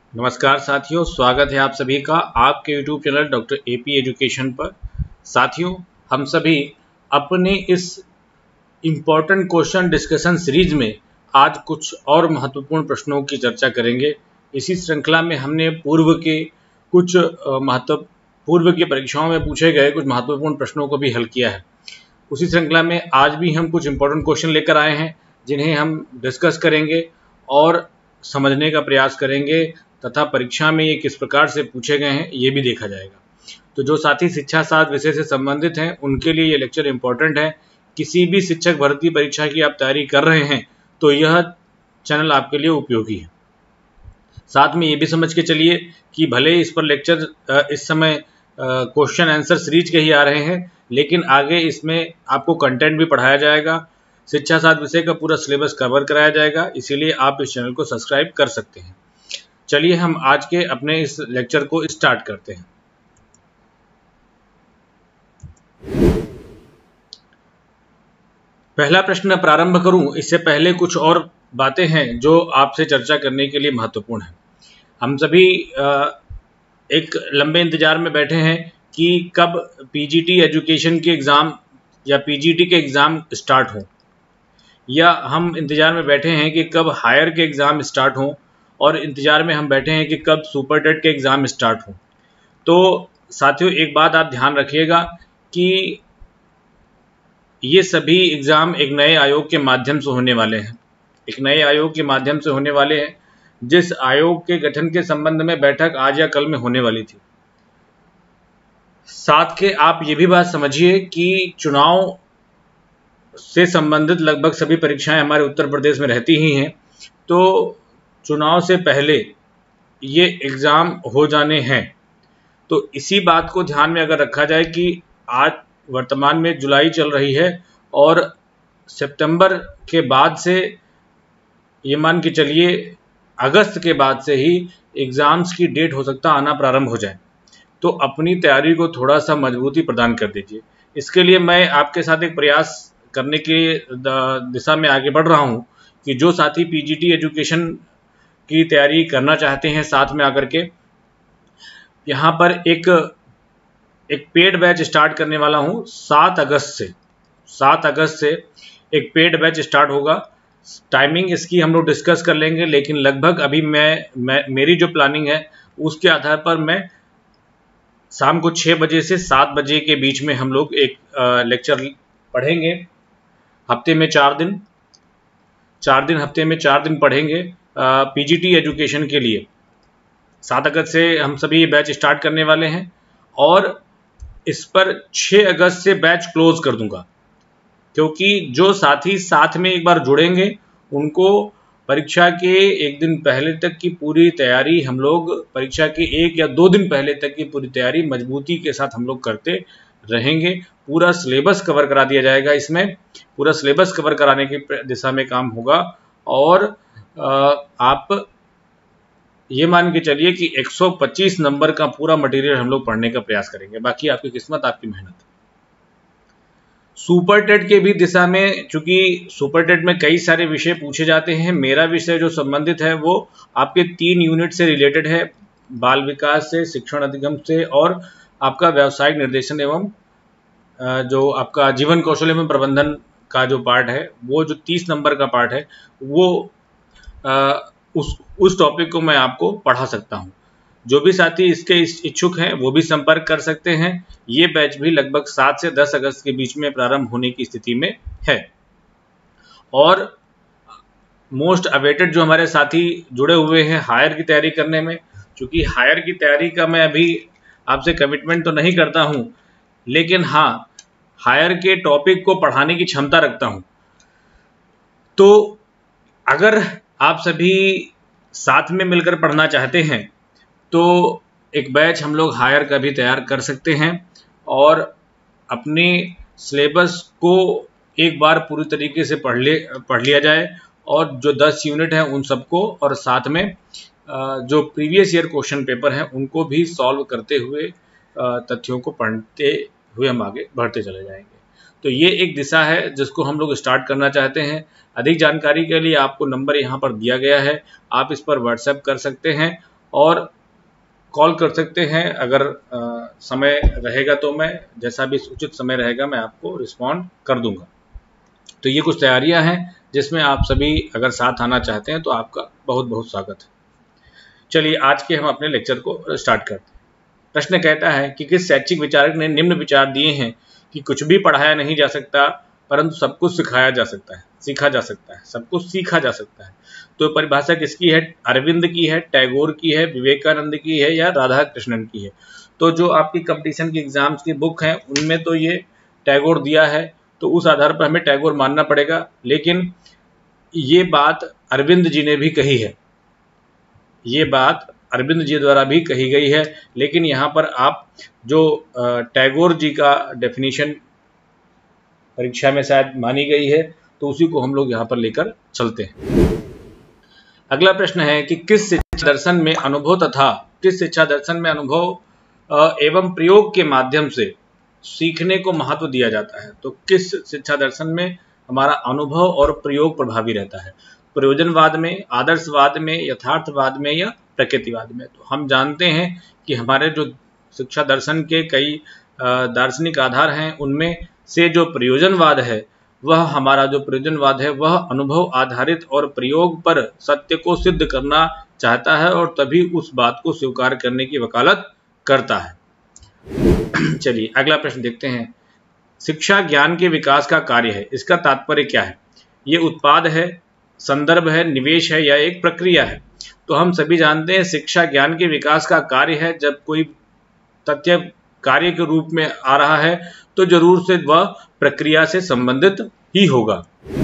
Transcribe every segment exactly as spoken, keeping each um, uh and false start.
नमस्कार साथियों, स्वागत है आप सभी का आपके YouTube channel doctor AP education पर। साथियों, हम सभी अपने इस इम्पोर्टेंट क्वेश्चन डिस्कशन सीरीज में आज कुछ और महत्वपूर्ण प्रश्नों की चर्चा करेंगे। इसी श्रृंखला में हमने पूर्व के कुछ महत्व पूर्व की परीक्षाओं में पूछे गए कुछ महत्वपूर्ण प्रश्नों को भी हल किया है। उसी श्रृंखला में आज भी हम कुछ इम्पोर्टेंट क्वेश्चन लेकर आए हैं जिन्हें हम डिस्कस करेंगे और समझने का प्रयास करेंगे तथा परीक्षा में ये किस प्रकार से पूछे गए हैं ये भी देखा जाएगा। तो जो साथी शिक्षा शास्त्र विषय से संबंधित हैं उनके लिए ये लेक्चर इम्पोर्टेंट है। किसी भी शिक्षक भर्ती परीक्षा की आप तैयारी कर रहे हैं तो यह चैनल आपके लिए उपयोगी है। साथ में ये भी समझ के चलिए कि भले इस पर लेक्चर इस समय क्वेश्चन आंसर सीरीज के ही आ रहे हैं, लेकिन आगे इसमें आपको कंटेंट भी पढ़ाया जाएगा, शिक्षा शास्त्र विषय का पूरा सिलेबस कवर कराया जाएगा। इसीलिए आप इस चैनल को सब्सक्राइब कर सकते हैं। चलिए हम आज के अपने इस लेक्चर को स्टार्ट करते हैं। पहला प्रश्न प्रारंभ करूं इससे पहले कुछ और बातें हैं जो आपसे चर्चा करने के लिए महत्वपूर्ण है। हम सभी एक लंबे इंतजार में बैठे हैं कि कब पीजीटी एजुकेशन के एग्ज़ाम या पीजीटी के एग्ज़ाम स्टार्ट हों, या हम इंतजार में बैठे हैं कि कब हायर के एग्ज़ाम स्टार्ट हों, और इंतजार में हम बैठे हैं कि कब सुपर टेट के एग्ज़ाम स्टार्ट हों। तो साथियों, एक बात आप ध्यान रखिएगा कि ये सभी एग्ज़ाम एक नए आयोग के माध्यम से होने वाले हैं एक नए आयोग के माध्यम से होने वाले हैं जिस आयोग के गठन के संबंध में बैठक आज या कल में होने वाली थी। साथ के आप ये भी बात समझिए कि चुनाव से संबंधित लगभग सभी परीक्षाएं हमारे उत्तर प्रदेश में रहती ही हैं, तो चुनाव से पहले ये एग्ज़ाम हो जाने हैं। तो इसी बात को ध्यान में अगर रखा जाए कि आज वर्तमान में जुलाई चल रही है और सितंबर के बाद से ये मान के चलिए अगस्त के बाद से ही एग्ज़ाम्स की डेट हो सकता आना प्रारंभ हो जाए, तो अपनी तैयारी को थोड़ा सा मजबूती प्रदान कर दीजिए। इसके लिए मैं आपके साथ एक प्रयास करने की दिशा में आगे बढ़ रहा हूँ कि जो साथी पीजीटी एजुकेशन की तैयारी करना चाहते हैं साथ में आकर के यहाँ पर एक एक पेड बैच स्टार्ट करने वाला हूँ। सात अगस्त से सात अगस्त से एक पेड बैच स्टार्ट होगा। टाइमिंग इसकी हम लोग डिस्कस कर लेंगे, लेकिन लगभग अभी मैं, मैं मेरी जो प्लानिंग है उसके आधार पर मैं शाम को छः बजे से सात बजे के बीच में हम लोग एक लेक्चर पढ़ेंगे। हफ्ते में चार दिन चार दिन हफ्ते में चार दिन पढ़ेंगे पीजीटी एजुकेशन के लिए। सात अगस्त से हम सभी ये बैच स्टार्ट करने वाले हैं और इस पर छः अगस्त से बैच क्लोज कर दूंगा, क्योंकि जो साथी साथ में एक बार जुड़ेंगे उनको परीक्षा के एक दिन पहले तक की पूरी तैयारी हम लोग परीक्षा के एक या दो दिन पहले तक की पूरी तैयारी मजबूती के साथ हम लोग करते रहेंगे। पूरा सिलेबस कवर करा दिया जाएगा, इसमें पूरा सिलेबस कवर कराने की दिशा में काम होगा और आप ये मान के चलिए कि एक सौ पच्चीस नंबर का पूरा मटेरियल हम लोग पढ़ने का प्रयास करेंगे। बाकी आपकी किस्मत, आपकी मेहनत। सुपर टेट के भी दिशा में, चूंकि सुपर टेट में कई सारे विषय पूछे जाते हैं, मेरा विषय जो संबंधित है वो आपके तीन यूनिट से रिलेटेड है, बाल विकास से, शिक्षण अधिगम से और आपका व्यावसायिक निर्देशन एवं जो आपका जीवन कौशल एवं प्रबंधन का जो पार्ट है, वो जो तीस नंबर का पार्ट है वो आ, उस उस टॉपिक को मैं आपको पढ़ा सकता हूँ। जो भी साथी इसके इच्छुक हैं वो भी संपर्क कर सकते हैं। ये बैच भी लगभग सात से दस अगस्त के बीच में प्रारंभ होने की स्थिति में है। और मोस्ट अवेटेड जो हमारे साथी जुड़े हुए हैं हायर की तैयारी करने में, चूंकि हायर की तैयारी का मैं अभी आपसे कमिटमेंट तो नहीं करता हूँ, लेकिन हाँ हायर के टॉपिक को पढ़ाने की क्षमता रखता हूँ। तो अगर आप सभी साथ में मिलकर पढ़ना चाहते हैं तो एक बैच हम लोग हायर का भी तैयार कर सकते हैं और अपने सिलेबस को एक बार पूरी तरीके से पढ़ ले पढ़ लिया जाए और जो दस यूनिट हैं उन सबको और साथ में जो प्रीवियस ईयर क्वेश्चन पेपर हैं उनको भी सॉल्व करते हुए तथ्यों को पढ़ते हुए हम आगे बढ़ते चले जाएंगे। तो ये एक दिशा है जिसको हम लोग स्टार्ट करना चाहते हैं। अधिक जानकारी के लिए आपको नंबर यहाँ पर दिया गया है, आप इस पर व्हाट्सएप कर सकते हैं और कॉल कर सकते हैं। अगर आ, समय रहेगा तो मैं जैसा भी उचित समय रहेगा मैं आपको रिस्पॉन्ड कर दूंगा। तो ये कुछ तैयारियां हैं जिसमें आप सभी अगर साथ आना चाहते हैं तो आपका बहुत बहुत स्वागत है। चलिए आज के हम अपने लेक्चर को स्टार्ट करते हैं। प्रश्न कहता है कि किस शैक्षिक विचारक ने निम्न विचार दिए हैं कि कुछ भी पढ़ाया नहीं जा सकता परंतु सब कुछ सिखाया जा सकता है, सीखा जा सकता है, सब कुछ सीखा जा सकता है। तो परिभाषा किसकी है? अरविंद की है, टैगोर की है, विवेकानंद की है या राधा कृष्णन की है? तो जो आपकी कंपटीशन की एग्जाम्स की बुक है उनमें तो ये टैगोर दिया है, तो उस आधार पर हमें टैगोर मानना पड़ेगा। लेकिन ये बात अरविंद जी ने भी कही है, ये बात अरविंद जी द्वारा भी कही गई है। लेकिन यहाँ पर आप जो टैगोर जी का डेफिनेशन परीक्षा में शायद मानी गई है तो उसी को हम लोग यहाँ पर लेकर चलते हैं। अगला प्रश्न है कि किस शिक्षा दर्शन में अनुभव तथा किस शिक्षा दर्शन में अनुभव एवं प्रयोग के माध्यम से सीखने को महत्व दिया जाता है? तो किस शिक्षा दर्शन में हमारा अनुभव और प्रयोग प्रभावी रहता है? प्रयोजनवाद में, आदर्शवाद में, यथार्थवाद में या प्रकृतिवाद में? तो हम जानते हैं कि हमारे जो शिक्षा दर्शन के कई दार्शनिक आधार हैं उनमें से जो प्रयोजनवाद है वह हमारा जो प्रयोजनवाद है वह अनुभव आधारित और प्रयोग पर सत्य को सिद्ध करना चाहता है और तभी उस बात को स्वीकार करने की वकालत करता है। चलिए अगला प्रश्न देखते हैं। शिक्षा ज्ञान के विकास का कार्य है, इसका तात्पर्य क्या है? ये उत्पाद है, संदर्भ है, निवेश है या एक प्रक्रिया है? तो हम सभी जानते हैं शिक्षा ज्ञान के विकास का कार्य है। जब कोई तथ्य कार्य के रूप में आ रहा है तो जरूर से वह प्रक्रिया से संबंधित ही होगा।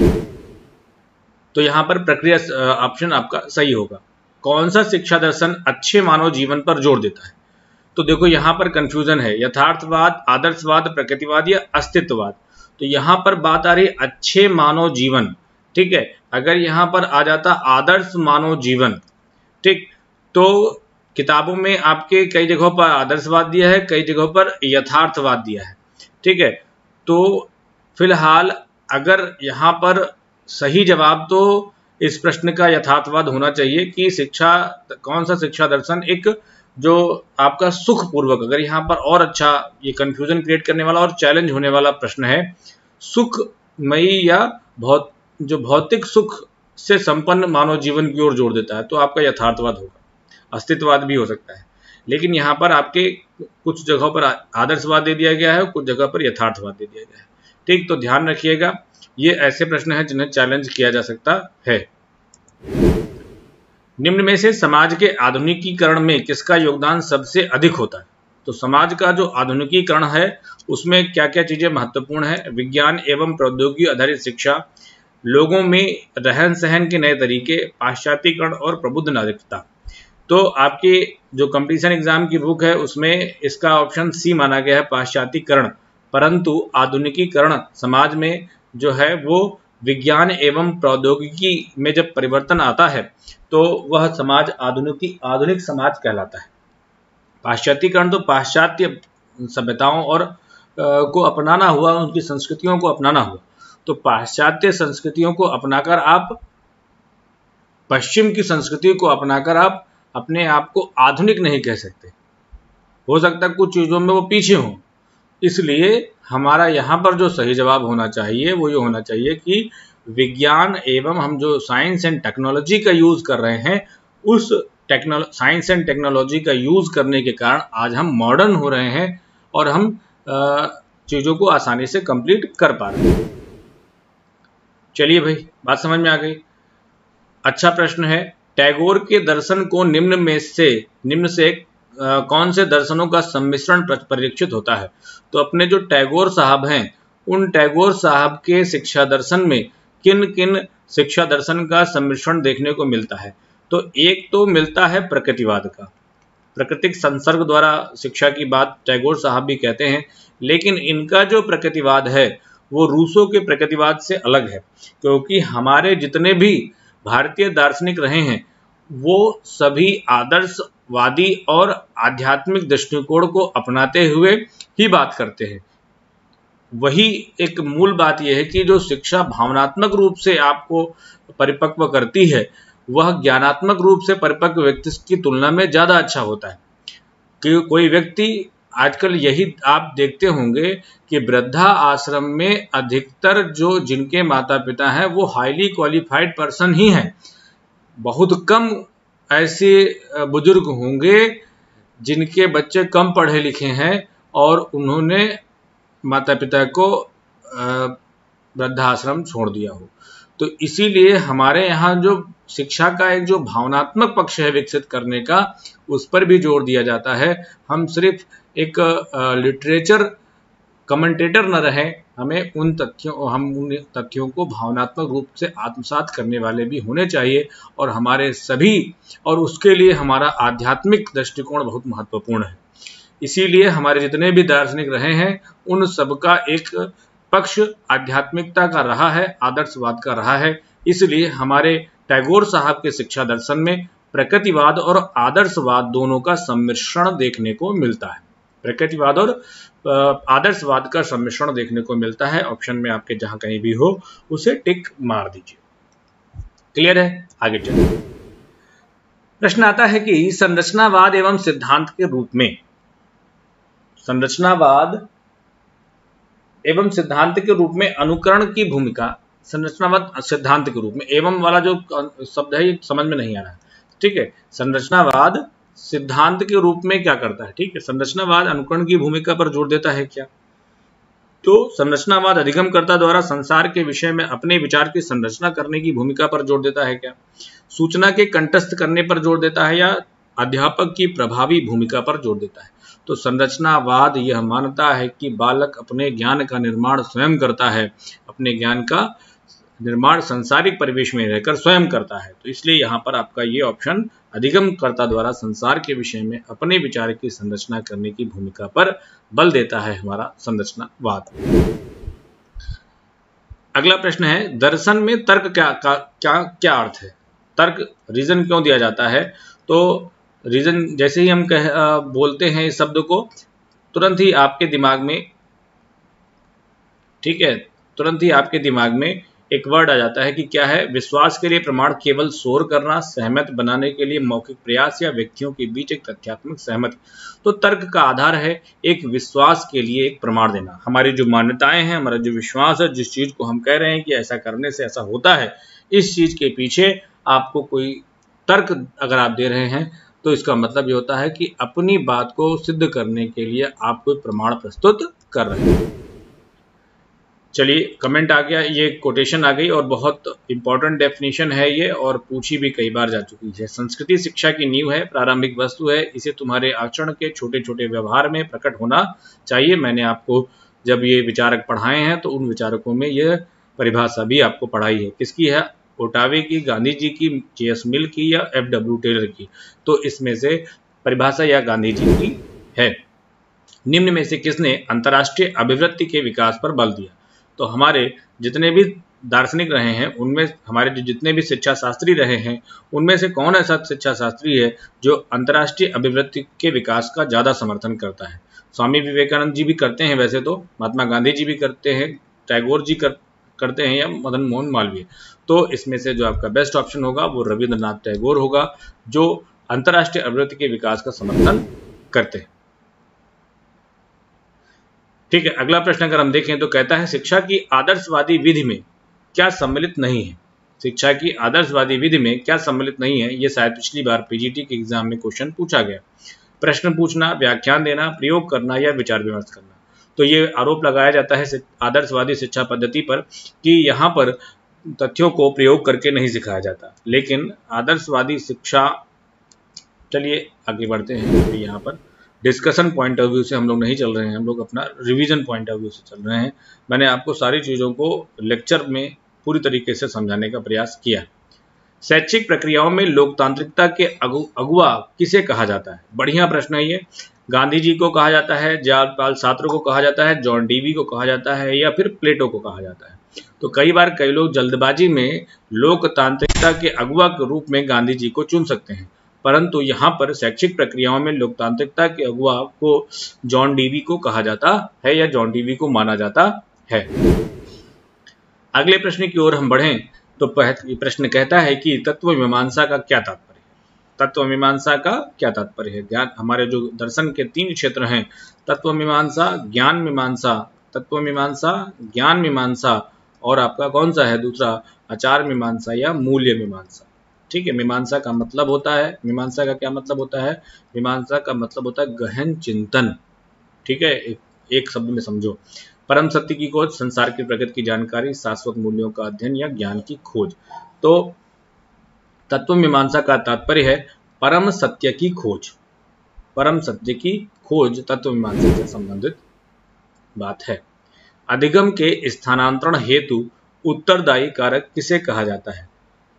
तो यहाँ पर प्रक्रिया ऑप्शन आपका सही होगा। कौन सा शिक्षा दर्शन अच्छे मानव जीवन पर जोर देता है? तो देखो यहाँ पर कंफ्यूजन है, यथार्थवाद, आदर्शवाद, प्रकृतिवाद या अस्तित्ववाद। तो यहाँ पर बात आ रही अच्छे मानव जीवन, ठीक है। अगर यहाँ पर आ जाता आदर्श मानव जीवन, ठीक, तो किताबों में आपके कई जगहों पर आदर्शवाद दिया है, कई जगहों पर यथार्थवाद दिया है, ठीक है। तो फिलहाल अगर यहाँ पर सही जवाब तो इस प्रश्न का यथार्थवाद होना चाहिए कि शिक्षा कौन सा शिक्षा दर्शन एक जो आपका सुखपूर्वक, अगर यहाँ पर और अच्छा ये कंफ्यूजन क्रिएट करने वाला और चैलेंज होने वाला प्रश्न है, सुखमयी या बहुत जो भौतिक सुख से संपन्न मानव जीवन की ओर जोड़ देता है, तो आपका यथार्थवाद होगा। अस्तित्ववाद भी हो सकता है, लेकिन यहाँ पर आपके कुछ जगहों पर आदर्शवाद दे दिया गया है, कुछ जगह पर यथार्थवाद दे दिया गया है, ठीक। तो ध्यान रखिएगा, ये ऐसे प्रश्न हैं जिन्हें चैलेंज किया जा सकता है। निम्न में से समाज के आधुनिकीकरण में किसका योगदान सबसे अधिक होता है? तो समाज का जो आधुनिकीकरण है उसमें क्या क्या चीजें महत्वपूर्ण है? विज्ञान एवं प्रौद्योगिकी आधारित शिक्षा, लोगों में रहन सहन के नए तरीके, पाश्चात्यकरण और प्रबुद्ध नागरिकता। तो आपकी जो कंपटीशन एग्जाम की बुक है उसमें इसका ऑप्शन सी माना गया है, पाश्चात्यकरण। परंतु आधुनिकीकरण समाज में जो है वो विज्ञान एवं प्रौद्योगिकी में जब परिवर्तन आता है तो वह समाज आधुनिकी आधुनिक समाज कहलाता है। पाश्चात्यकरण तो पाश्चात्य सभ्यताओं और आ, को अपनाना हुआ, उनकी संस्कृतियों को अपनाना हुआ। तो पाश्चात्य संस्कृतियों को अपनाकर आप, पश्चिम की संस्कृति को अपनाकर आप अपने आप को आधुनिक नहीं कह सकते। हो सकता है कुछ चीजों में वो पीछे हों, इसलिए हमारा यहाँ पर जो सही जवाब होना चाहिए वो ये होना चाहिए कि विज्ञान एवं हम जो साइंस एंड टेक्नोलॉजी का यूज कर रहे हैं, उस टेक्नो साइंस एंड टेक्नोलॉजी का यूज करने के कारण आज हम मॉडर्न हो रहे हैं और हम चीजों को आसानी से कंप्लीट कर पा रहे हैं। चलिए भाई, बात समझ में आ गई। अच्छा प्रश्न है, टैगोर के दर्शन को निम्न में से निम्न से आ, कौन से दर्शनों का सम्मिश्रण परीक्षित होता है? तो अपने जो टैगोर साहब हैं उन टैगोर साहब के शिक्षा दर्शन में किन किन शिक्षा दर्शन का सम्मिश्रण देखने को मिलता है? तो एक तो मिलता है प्रकृतिवाद का, प्राकृतिक संसर्ग द्वारा शिक्षा की बात टैगोर साहब भी कहते हैं, लेकिन इनका जो प्रकृतिवाद है वो रूसो के प्रकृतिवाद से अलग है, क्योंकि हमारे जितने भी भारतीय दार्शनिक रहे हैं वो सभी आदर्शवादी और आध्यात्मिक दृष्टिकोण को अपनाते हुए ही बात करते हैं। वही एक मूल बात यह है कि जो शिक्षा भावनात्मक रूप से आपको परिपक्व करती है वह ज्ञानात्मक रूप से परिपक्व व्यक्ति की तुलना में ज़्यादा अच्छा होता है। कि कोई व्यक्ति, आजकल यही आप देखते होंगे कि वृद्धा आश्रम में अधिकतर जो जिनके माता पिता हैं वो हाईली क्वालिफाइड पर्सन ही हैं। बहुत कम ऐसे बुजुर्ग होंगे जिनके बच्चे कम पढ़े लिखे हैं और उन्होंने माता पिता को वृद्धाश्रम छोड़ दिया हो। तो इसीलिए हमारे यहाँ जो शिक्षा का एक जो भावनात्मक पक्ष है विकसित करने का, उस पर भी जोर दिया जाता है। हम सिर्फ एक लिटरेचर कमेंटेटर न रहें, हमें उन तथ्यों हम उन तथ्यों को भावनात्मक रूप से आत्मसात करने वाले भी होने चाहिए, और हमारे सभी और उसके लिए हमारा आध्यात्मिक दृष्टिकोण बहुत महत्वपूर्ण है। इसीलिए हमारे जितने भी दार्शनिक रहे हैं उन सबका एक पक्ष आध्यात्मिकता का रहा है, आदर्शवाद का रहा है। इसलिए हमारे टैगोर साहब के शिक्षा दर्शन में प्रकृतिवाद और आदर्शवाद दोनों का सम्मिश्रण देखने को मिलता है। प्रकृतिवाद और आदर्शवाद का सम्मिश्रण देखने को मिलता है। ऑप्शन में आपके जहां कहीं भी हो उसे टिक मार दीजिए। क्लियर है? आगे चलिए। प्रश्न आता है कि संरचनावाद एवं सिद्धांत के रूप में, संरचनावाद एवं सिद्धांत के रूप में अनुकरण की भूमिका, संरचनावाद सिद्धांत के रूप में, एवं वाला जो शब्द है ये समझ में नहीं आ रहा है, ठीक है। संरचनावाद सिद्धांत के रूप में क्या करता है, ठीक है। संरचनावाद अनुकरण की भूमिका पर जोर देता है क्या? तो संरचनावाद अधिगमकर्ता द्वारा संसार के विषय में अपने विचार की संरचना करने की भूमिका पर जोर देता है क्या? सूचना के कंठस्थ करने पर जोर देता है या अध्यापक की प्रभावी भूमिका पर जोर देता है? तो संरचनावाद यह मानता है कि बालक अपने ज्ञान का निर्माण स्वयं करता है, अपने ज्ञान का निर्माण सांसारिक परिवेश में रहकर स्वयं करता है। तो इसलिए यहाँ पर आपका ये ऑप्शन अधिगमकर्ता द्वारा संसार के विषय में अपने विचार की संरचना करने की भूमिका पर बल देता है हमारा संरचनावाद। अगला प्रश्न है, दर्शन में तर्क क्या क्या क्या, क्या अर्थ है? तर्क, रीजन क्यों दिया जाता है? तो रीजन जैसे ही हम कह आ, बोलते हैं इस शब्द को, तुरंत ही आपके दिमाग में, ठीक है, तुरंत ही आपके दिमाग में एक वर्ड आ जाता है कि क्या है? विश्वास के लिए प्रमाण केवल शोर करना, सहमत बनाने के लिए मौखिक प्रयास या व्यक्तियों के बीच एक तथ्यात्मक सहमति। तो तर्क का आधार है एक विश्वास के लिए एक प्रमाण देना। हमारी जो मान्यताएं हैं, हमारा जो विश्वास है, जिस चीज को हम कह रहे हैं कि ऐसा करने से ऐसा होता है, इस चीज के पीछे आपको कोई तर्क अगर आप दे रहे हैं तो इसका मतलब ये होता है कि अपनी बात को सिद्ध करने के लिए आप कोई प्रमाण प्रस्तुत कर रहे हैं। चलिए, कमेंट आ गया, ये कोटेशन आ गई और बहुत इंपॉर्टेंट डेफिनेशन है ये, और पूछी भी कई बार जा चुकी है। संस्कृति शिक्षा की नींव है, प्रारंभिक वस्तु है, इसे तुम्हारे आचरण के छोटे छोटे व्यवहार में प्रकट होना चाहिए। मैंने आपको जब ये विचारक पढ़ाए हैं तो उन विचारकों में यह परिभाषा भी आपको पढ़ाई है। किसकी है? ओटावे की, गांधी जी की, जे एस मिल की या एफ डब्ल्यू टेलर की? तो इसमें से परिभाषा या गांधी जी की है। निम्न में से किसने अंतर्राष्ट्रीय अभिवृत्ति के विकास पर बल दिया? तो हमारे जितने भी दार्शनिक रहे हैं उनमें, हमारे जो जितने भी शिक्षा शास्त्री रहे हैं उनमें से कौन ऐसा शिक्षा शास्त्री है जो अंतर्राष्ट्रीय अभिवृत्ति के विकास का ज़्यादा समर्थन करता है? स्वामी विवेकानंद जी भी करते हैं, वैसे तो महात्मा गांधी जी भी करते हैं, टैगोर जी कर, करते हैं, या मदन मोहन मालवीय। तो इसमें से जो आपका बेस्ट ऑप्शन होगा वो रविंद्रनाथ टैगोर होगा, जो अंतर्राष्ट्रीय अभिवृत्ति के विकास का समर्थन करते हैं। ठीक है, अगला प्रश्न अगर हम देखें तो कहता है शिक्षा की आदर्शवादी विधि में क्या सम्मिलित नहीं है? शिक्षा की आदर्शवादी विधि में क्या सम्मिलित नहीं है? ये शायद पिछली बार पीजीटी के एग्जाम में क्वेश्चन पूछा गया। प्रश्न पूछना, व्याख्यान देना, प्रयोग करना या विचार विमर्श करना। तो ये आरोप लगाया जाता है आदर्शवादी शिक्षा पद्धति पर कि यहाँ पर तथ्यों को प्रयोग करके नहीं सिखाया जाता। लेकिन आदर्शवादी शिक्षा, चलिए आगे बढ़ते हैं। यहाँ पर डिस्कशन पॉइंट ऑफ व्यू से हम लोग नहीं चल रहे हैं, हम लोग अपना रिवीजन पॉइंट ऑफ व्यू से चल रहे हैं। मैंने आपको सारी चीज़ों को लेक्चर में पूरी तरीके से समझाने का प्रयास किया। शैक्षिक प्रक्रियाओं में लोकतांत्रिकता के अगु, अगुआ किसे कहा जाता है? बढ़िया प्रश्न है ये। गांधी जी को कहा जाता है, जयपाल सार्त्र को कहा जाता है, जॉन डीवी को कहा जाता है, या फिर प्लेटो को कहा जाता है? तो कई बार कई लोग जल्दबाजी में लोकतांत्रिकता के अगुआ के रूप में गांधी जी को चुन सकते हैं, परंतु यहाँ पर शैक्षिक प्रक्रियाओं में लोकतांत्रिकता के अगुआ को जॉन डीवी को कहा जाता है या जॉन डीवी को माना जाता है। अगले प्रश्न की ओर हम बढ़ें तो प्रश्न कहता है कि तत्व मीमांसा का क्या तात्पर्य है। तत्व मीमांसा का क्या तात्पर्य है। ज्ञान, हमारे जो दर्शन के तीन क्षेत्र हैं, तत्व मीमांसा, ज्ञान मीमांसा, तत्व मीमांसा, ज्ञान मीमांसा, और आपका कौन सा है दूसरा, आचार मीमांसा या मूल्य मीमांसा। ठीक है, मीमांसा का मतलब होता है, मीमांसा का क्या मतलब होता है, मीमांसा का मतलब होता है गहन चिंतन। ठीक है, एक, एक शब्द में समझो, परम सत्य की खोज, संसार की प्रगति की जानकारी, शाश्वत मूल्यों का अध्ययन या ज्ञान की खोज। तो तत्व मीमांसा का तात्पर्य है परम सत्य की खोज। परम सत्य की खोज तत्व मीमांसा से संबंधित बात है। अधिगम के स्थानांतरण हेतु उत्तरदायी कारक किसे कहा जाता है।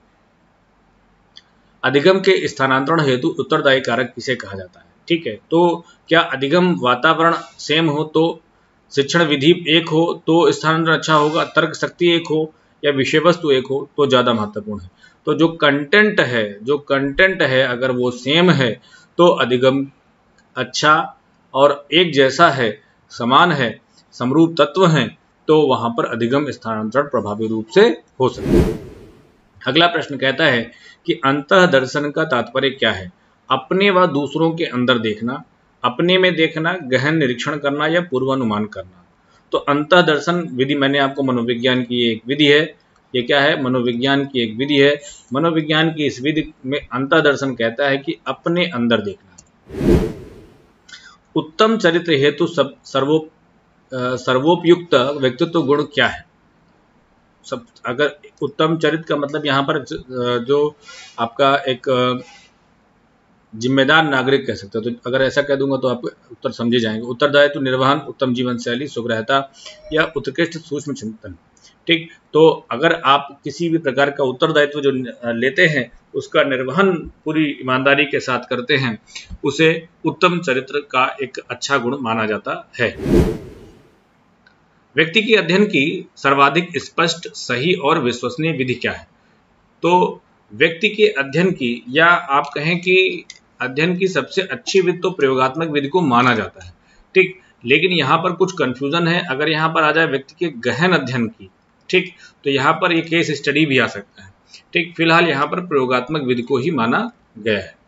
अधिगम के स्थानांतरण हेतु उत्तरदायी कारक किसे कहा जाता है। ठीक है, तो क्या अधिगम वातावरण सेम हो तो, शिक्षण विधि एक हो तो स्थानांतरण अच्छा होगा, तर्क शक्ति एक हो या विषय वस्तु एक हो तो ज़्यादा महत्वपूर्ण है। तो जो कंटेंट है, जो कंटेंट है अगर वो सेम है तो अधिगम अच्छा और एक जैसा है, समान है, समरूप तत्व हैं, तो वहां पर अधिगम स्थानांतरण प्रभावी रूप से हो सकता है। अगला प्रश्न कहता है कि अंतः दर्शन का तात्पर्य क्या है। अपने व दूसरों के अंदर देखना, अपने में देखना, गहन निरीक्षण करना या पूर्वानुमान करना। तो अंतः दर्शन विधि मैंने आपको मनोविज्ञान की एक विधि है, ये क्या है, मनोविज्ञान की एक विधि है। मनोविज्ञान की इस विधि में अंतः दर्शन कहता है कि अपने अंदर देखना। उत्तम चरित्र हेतु सब सर्वो सर्वोपयुक्त व्यक्तित्व गुण क्या है। सब अगर उत्तम चरित्र का मतलब यहाँ पर जो आपका एक जिम्मेदार नागरिक कह सकते हो, तो अगर ऐसा कह दूंगा तो आप उत्तर समझे जाएंगे। उत्तरदायित्व निर्वहन, उत्तम जीवन शैली, सुग्रहता या उत्कृष्ट सूक्ष्म चिंतन। ठीक, तो अगर आप किसी भी प्रकार का उत्तरदायित्व जो लेते हैं उसका निर्वहन पूरी ईमानदारी के साथ करते हैं, उसे उत्तम चरित्र का एक अच्छा गुण माना जाता है। व्यक्ति के अध्ययन की सर्वाधिक स्पष्ट, सही और विश्वसनीय विधि क्या है। तो व्यक्ति के अध्ययन की, या आप कहें कि अध्ययन की सबसे अच्छी विधि तो प्रयोगात्मक विधि को माना जाता है। ठीक, लेकिन यहाँ पर कुछ कंफ्यूजन है। अगर यहाँ पर आ जाए व्यक्ति के गहन अध्ययन की, ठीक, तो यहाँ पर ये केस स्टडी भी आ सकता है। ठीक, फिलहाल यहाँ पर प्रयोगात्मक विधि को ही माना गया है।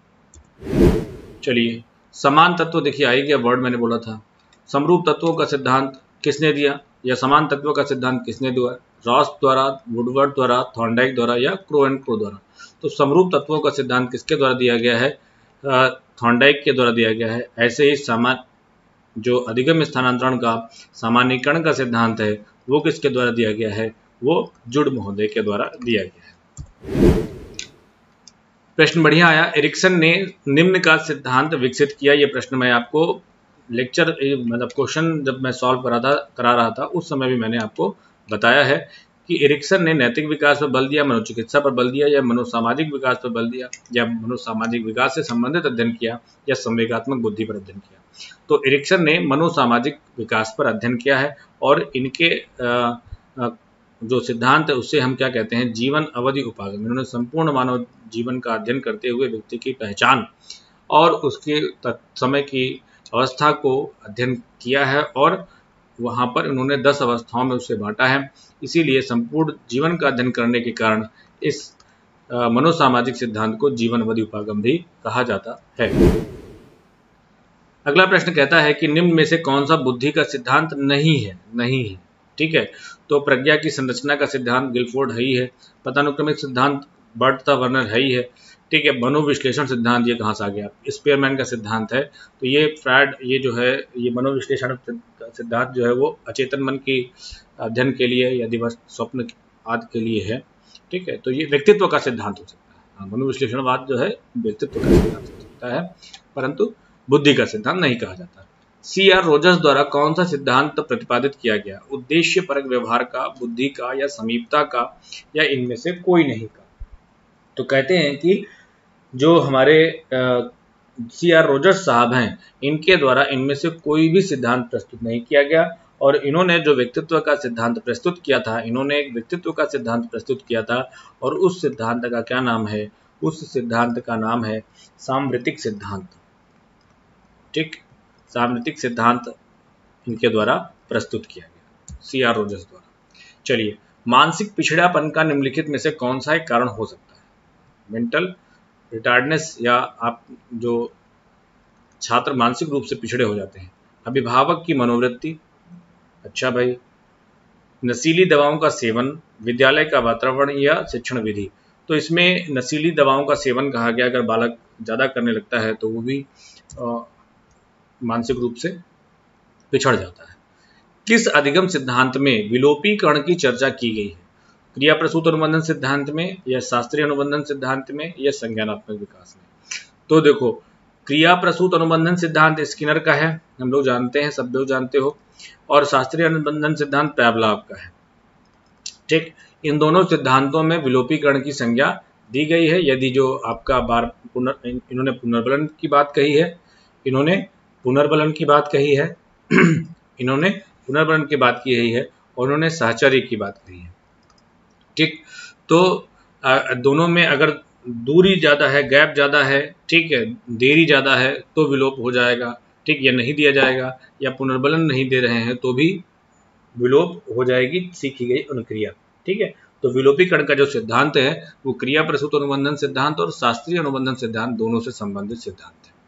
चलिए, समान तत्व देखिए, आई गया वर्ड मैंने बोला था। समरूप तत्वों का सिद्धांत किसने दिया, या समान तत्वों का सिद्धांत किसने दिया, रॉस द्वारा, वुडवर्ड द्वारा, थॉर्नडाइक द्वारा या क्रो एंड क्रो द्वारा। तो समरूप तत्वों का सिद्धांत किसके द्वारा दिया गया है, थॉर्नडाइक के द्वारा दिया गया है। ऐसे ही समान जो अधिगम स्थानांतरण का सामान्यीकरण का सिद्धांत है वो किसके द्वारा दिया गया है, वो जुड महोदय के द्वारा दिया गया है। प्रश्न बढ़िया आया। एरिक्सन ने निम्न का सिद्धांत विकसित किया। ये प्रश्न मैं आपको लेक्चर मतलब क्वेश्चन जब मैं सॉल्व करा था करा रहा था उस समय भी मैंने आपको बताया है कि एरिक्सन ने नैतिक विकास पर बल दिया, मनोचिकित्सा पर बल दिया, या मनोसामाजिक विकास पर बल दिया, या मनोसामाजिक विकास से संबंधित अध्ययन किया, या संवेगात्मक बुद्धि पर अध्ययन किया। तो एरिक्सन ने मनोसामाजिक विकास पर अध्ययन किया है, और इनके आ, आ, जो सिद्धांत है उससे हम क्या कहते हैं, जीवन अवधि उपागम। इन्होंने संपूर्ण मानव जीवन का अध्ययन करते हुए व्यक्ति की पहचान और उसके समय की अवस्था को अध्ययन किया है, और वहाँ पर इन्होंने दस अवस्थाओं में उसे बांटा है। इसीलिए संपूर्ण जीवन का अध्ययन करने के कारण इस मनोसामाजिक सिद्धांत को जीवन अवधि उपागम भी कहा जाता है। अगला प्रश्न कहता है कि निम्न में से कौन सा बुद्धि का सिद्धांत नहीं है। नहीं है, ठीक है। तो प्रज्ञा की संरचना का सिद्धांत गिलफोर्ड है ही है। पदानुक्रमिक सिद्धांत बर्ट था वर्नर है ही है, ठीक है। मनोविश्लेषण सिद्धांत ये कहाँ से आ गया, स्पीयरमैन का सिद्धांत है। तो ये फ्रायड ये जो है ये मनोविश्लेषण सिद्धांत जो है वो अचेतन मन की अध्ययन के लिए या दिवस स्वप्न आदि के लिए है, ठीक है। तो ये व्यक्तित्व का सिद्धांत हो सकता है। मनोविश्लेषणवाद जो है व्यक्तित्व का सिद्धांत हो सकता है, परंतु बुद्धि का सिद्धांत नहीं कहा जाता। सी आर रोजर्स द्वारा कौन सा सिद्धांत प्रतिपादित किया गया, उद्देश्य परक व्यवहार का, बुद्धि का, या समीपता का, या इनमें से कोई नहीं का। तो कहते हैं कि जो हमारे सी आर रोजर्स साहब हैं इनके द्वारा इनमें से कोई भी सिद्धांत प्रस्तुत नहीं किया गया, और इन्होंने जो व्यक्तित्व का सिद्धांत प्रस्तुत किया था, इन्होंने एक व्यक्तित्व का सिद्धांत प्रस्तुत किया था, और उस सिद्धांत का क्या नाम है, उस सिद्धांत का नाम है साम्प्रतिक सिद्धांत, ठीक। साम्प्रतिक सिद्धांत इनके द्वारा प्रस्तुत किया गया सी आर रोजर्स द्वारा। चलिए, मानसिक पिछड़ापन का निम्नलिखित में से कौन सा एक कारण हो सकता है? मेंटल रिटार्डनेस, या आप जो छात्र मानसिक रूप से पिछड़े हो जाते हैं। अभिभावक की मनोवृत्ति, अच्छा भाई, नशीली दवाओं का सेवन, विद्यालय का वातावरण या शिक्षण विधि। तो इसमें नशीली दवाओं का सेवन कहा गया, अगर बालक ज़्यादा करने लगता है तो वो भी आ, मानसिक रूप से पिछड़ जाता है। किस अधिगम सिद्धांत में विलोपीकरण की चर्चा की गई है? क्रिया प्रसूत अनुबंधन सिद्धांत में, या शास्त्रीय अनुबंधन सिद्धांत में, या संज्ञानात्मक विकास में? तो देखो, क्रिया प्रसूत अनुबंधन सिद्धांत स्किनर का है, हम लोग जानते हैं, सब लोग जानते हो, और शास्त्रीय अनुबंधन सिद्धांत पैवलॉव का है। ठीक, इन दोनों सिद्धांतों में विलोपीकरण की संज्ञा दी गई है। यदि जो आपका बार पुनर् इन्होंने पुनर्बलन की बात कही है, इन्होंने पुनर्बलन की बात कही है इन्होंने पुनर्बलन की बात की है, और उन्होंने साहचर्य की बात कही है। ठीक, तो दोनों में अगर दूरी ज़्यादा है, गैप ज़्यादा है, ठीक है, देरी ज़्यादा है, तो विलोप हो जाएगा। ठीक, या नहीं दिया जाएगा, या पुनर्बलन नहीं दे रहे हैं तो भी विलोप हो जाएगी सीखी गई अनुक्रिया। ठीक है, तो विलोपीकरण का जो सिद्धांत है वो क्रिया प्रसूत अनुबंधन सिद्धांत और शास्त्रीय अनुबंधन सिद्धांत दोनों से संबंधित सिद्धांत है।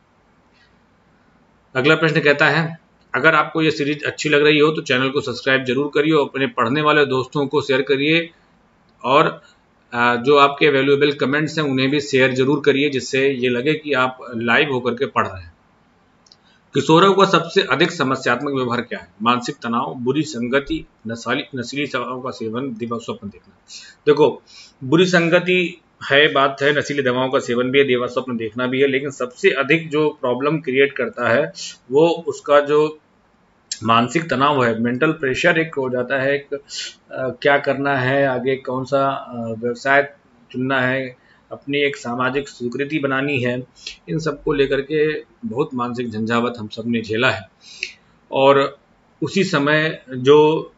अगला प्रश्न कहता है, अगर आपको ये सीरीज अच्छी लग रही हो तो चैनल को सब्सक्राइब जरूर करिए, अपने पढ़ने वाले दोस्तों को शेयर करिए, और जो आपके वैल्यूएबल कमेंट्स हैं उन्हें भी शेयर जरूर करिए, जिससे ये लगे कि आप लाइव होकर के पढ़ रहे हैं। किशोरों का सबसे अधिक समस्यात्मक व्यवहार क्या है? मानसिक तनाव, बुरी संगति, नशाली नशीली दवाओं का सेवन, दिवा स्वप्न देखना। देखो, बुरी संगति है, बात है, नशीली दवाओं का सेवन भी है, देवा स्वप्न देखना भी है, लेकिन सबसे अधिक जो प्रॉब्लम क्रिएट करता है वो उसका जो मानसिक तनाव है, मेंटल प्रेशर एक हो जाता है, एक आ, क्या करना है आगे, कौन सा व्यवसाय चुनना है, अपनी एक सामाजिक स्वीकृति बनानी है, इन सब को लेकर के बहुत मानसिक झंझावत हम सब ने झेला है। और उसी समय जो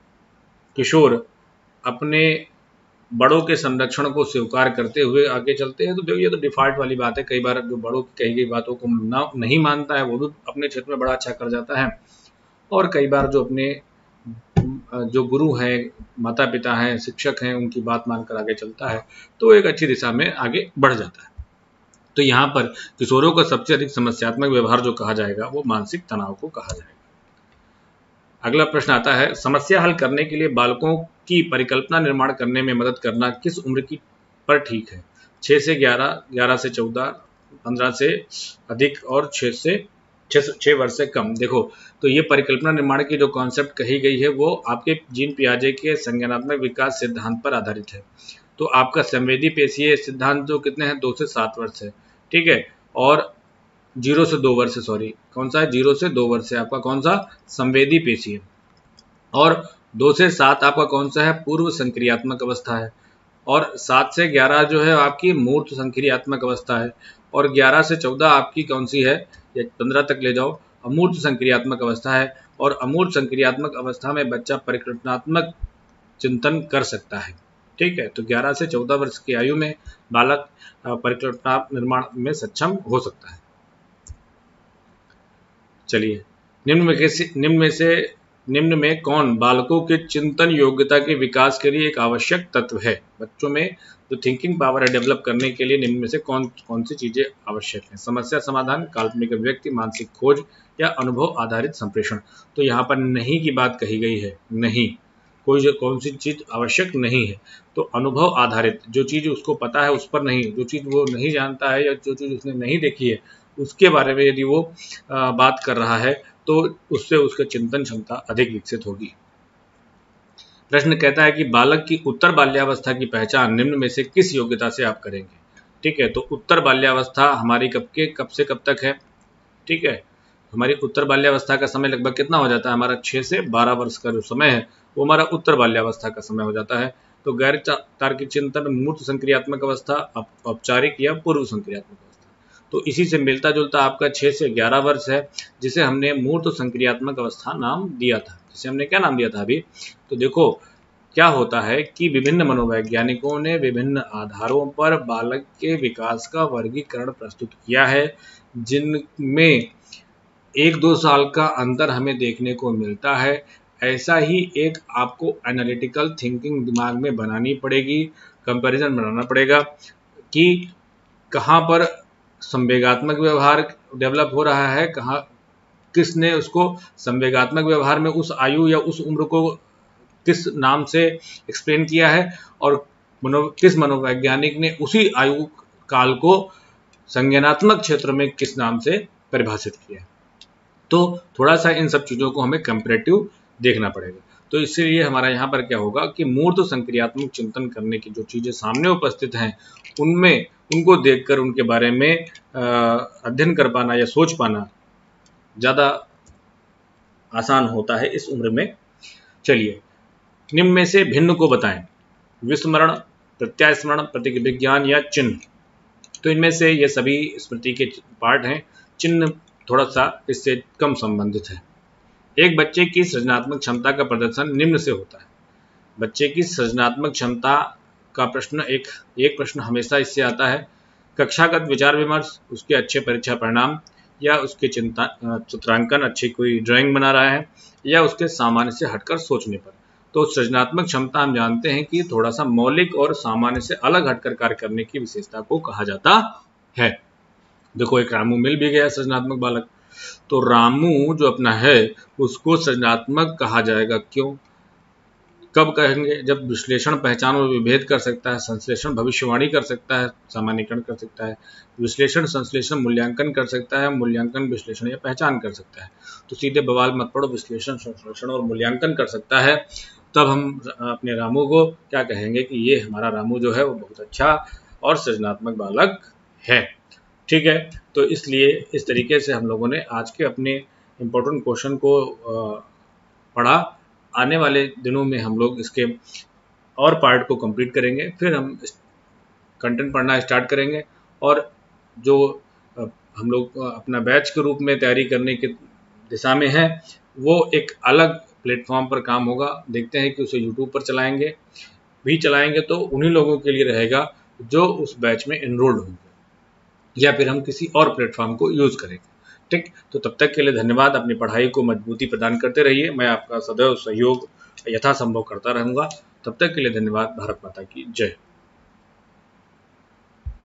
किशोर अपने बड़ों के संरक्षण को स्वीकार करते हुए आगे चलते हैं, तो देखिए, ये तो डिफॉल्ट वाली बात है। कई बार जो बड़ों की कही गई बातों को ना नहीं मानता है वो भी अपने क्षेत्र में बड़ा अच्छा कर जाता है, और कई बार जो अपने जो गुरु हैं, माता पिता हैं, शिक्षक हैं, उनकी बात मानकर आगे चलता है तो एक अच्छी दिशा में आगे बढ़ जाता है। तो यहाँ पर किशोरों का सबसे अधिक समस्यात्मक व्यवहार जो कहा जाएगा वो मानसिक तनाव को कहा जाएगा। अगला प्रश्न आता है, समस्या हल करने के लिए बालकों की परिकल्पना निर्माण करने में मदद करना किस उम्र की पर ठीक है? छः से ग्यारह, ग्यारह से चौदह, पंद्रह से अधिक, और छः से छः वर्ष से कम। देखो, तो ये परिकल्पना निर्माण की जो कॉन्सेप्ट कही गई है वो आपके जीन पियाजे के संज्ञानात्मक विकास सिद्धांत पर आधारित है। तो आपका संवेदी पेशीय सिद्धांत जो कितने हैं, दो से सात वर्ष है। ठीक है, और जीरो से दो वर्ष, सॉरी कौन सा है, जीरो से दो वर्ष है आपका कौन सा, संवेदी पेशीय, और दो से सात आपका कौन सा है, पूर्व संक्रियात्मक अवस्था है, और सात से ग्यारह जो है आपकी मूर्त संक्रियात्मक अवस्था है, और ग्यारह से चौदह आपकी कौन सी है, या पंद्रह तक ले जाओ, अमूर्त संक्रियात्मक अवस्था है। और अमूर्त संक्रियात्मक अवस्था में बच्चा परिकल्पनात्मक चिंतन कर सकता है। ठीक है, तो ग्यारह से चौदह वर्ष की आयु में बालक परिकल्पना निर्माण में सक्षम हो सकता है। चलिए, निम्न में से निम्न में से निम्न में कौन बालकों के चिंतन योग्यता के विकास के लिए एक आवश्यक तत्व है? बच्चों में जो थिंकिंग पावर है डेवलप करने के लिए निम्न में से कौन कौन सी चीजें आवश्यक हैं? समस्या समाधान, काल्पनिक अभिव्यक्ति, मानसिक खोज, या अनुभव आधारित संप्रेषण। तो यहाँ पर नहीं की बात कही गई है, नहीं, कोई जो कौन सी चीज आवश्यक नहीं है। तो अनुभव आधारित, जो चीज उसको पता है उस पर नहीं, जो चीज वो नहीं जानता है या जो चीज उसने नहीं देखी है उसके बारे में यदि वो आ, बात कर रहा है तो उससे उसके चिंतन क्षमता अधिक विकसित होगी। प्रश्न कहता है कि बालक की उत्तर बाल्यावस्था की पहचान निम्न में से किस योग्यता से आप करेंगे? ठीक है, तो उत्तर बाल्यावस्था हमारी कब के कब से कब तक है? ठीक है, हमारी उत्तर बाल्यावस्था का समय लगभग कितना हो जाता है, हमारा छः से बारह वर्ष का जो समय है वो हमारा उत्तर बाल्यावस्था का समय हो जाता है। तो गैर तार्किक चिंतन, मूर्त संक्रियात्मक अवस्था, औपचारिक या पूर्व संक्रियात्मक अवस्था। तो इसी से मिलता जुलता आपका छः से ग्यारह वर्ष है, जिसे हमने मूर्त संक्रियात्मक अवस्था नाम दिया था। जिसे हमने क्या नाम दिया था अभी? तो देखो क्या होता है कि विभिन्न मनोवैज्ञानिकों ने विभिन्न आधारों पर बालक के विकास का वर्गीकरण प्रस्तुत किया है, जिनमें एक दो साल का अंतर हमें देखने को मिलता है। ऐसा ही एक आपको एनालिटिकल थिंकिंग दिमाग में बनानी पड़ेगी, कंपैरिजन बनाना पड़ेगा कि कहाँ पर संवेगात्मक व्यवहार डेवलप हो रहा है, कहाँ किसने उसको संवेगात्मक व्यवहार में उस आयु या उस उम्र को किस नाम से एक्सप्लेन किया है, और मनो किस मनोवैज्ञानिक ने उसी आयु काल को संज्ञानात्मक क्षेत्र में किस नाम से परिभाषित किया है। तो थोड़ा सा इन सब चीज़ों को हमें कंपैरेटिव देखना पड़ेगा। तो इसीलिए हमारा यहाँ पर क्या होगा कि मूर्त संक्रियात्मक चिंतन करने की जो चीज़ें सामने उपस्थित हैं उनमें उनको देखकर उनके बारे में अध्ययन कर पाना या सोच पाना ज़्यादा आसान होता है इस उम्र में। चलिए, निम्न में से भिन्न को बताएं। विस्मरण, प्रत्यास्मरण, प्रतिविज्ञान या चिन्ह। तो इनमें से ये सभी स्मृति के पार्ट हैं। चिन्ह थोड़ा सा इससे कम संबंधित है। एक बच्चे की सृजनात्मक क्षमता का प्रदर्शन निम्न से होता है। बच्चे की सृजनात्मक क्षमता का प्रश्न एक एक प्रश्न हमेशा इससे आता है। कक्षागत विचार विमर्श, उसके अच्छे परीक्षा परिणाम, या उसके चिंता चित्रांकन, अच्छी कोई ड्राइंग बना रहा है, या उसके सामान्य से हटकर सोचने पर। तो सृजनात्मक क्षमता हम जानते हैं कि थोड़ा सा मौलिक और सामान्य से अलग हटकर कार्य करने की विशेषता को कहा जाता है। देखो, एक रामू मिल भी गया सृजनात्मक बालक, तो रामू जो अपना है उसको सृजनात्मक कहा जाएगा। क्यों, कब कहेंगे? जब विश्लेषण, पहचान और विभेद कर सकता है, संश्लेषण, भविष्यवाणी कर सकता है, सामान्यीकरण कर सकता है, विश्लेषण, संश्लेषण, मूल्यांकन कर सकता है, मूल्यांकन, विश्लेषण या पहचान कर सकता है। तो सीधे बवाल मत पड़ो, विश्लेषण, संश्लेषण और मूल्यांकन कर सकता है, तब हम अपने रामू को क्या कहेंगे कि ये हमारा रामू जो है वो बहुत अच्छा और सृजनात्मक बालक है। ठीक है, तो इसलिए इस तरीके से हम लोगों ने आज के अपने इम्पोर्टेंट क्वेश्चन को पढ़ा। आने वाले दिनों में हम लोग इसके और पार्ट को कंप्लीट करेंगे, फिर हम कंटेंट पढ़ना स्टार्ट करेंगे, और जो हम लोग अपना बैच के रूप में तैयारी करने की दिशा में है वो एक अलग प्लेटफॉर्म पर काम होगा। देखते हैं कि उसे यूट्यूब पर चलाएंगे भी चलाएंगे तो उन्हीं लोगों के लिए रहेगा जो उस बैच में एनरोल्ड होंगे, या फिर हम किसी और प्लेटफॉर्म को यूज़ करेंगे। ठीक, तो तब तक के लिए धन्यवाद। अपनी पढ़ाई को मजबूती प्रदान करते रहिए। मैं आपका सदैव सहयोग यथासंभव करता रहूँगा। तब तक के लिए धन्यवाद। भारत माता की जय।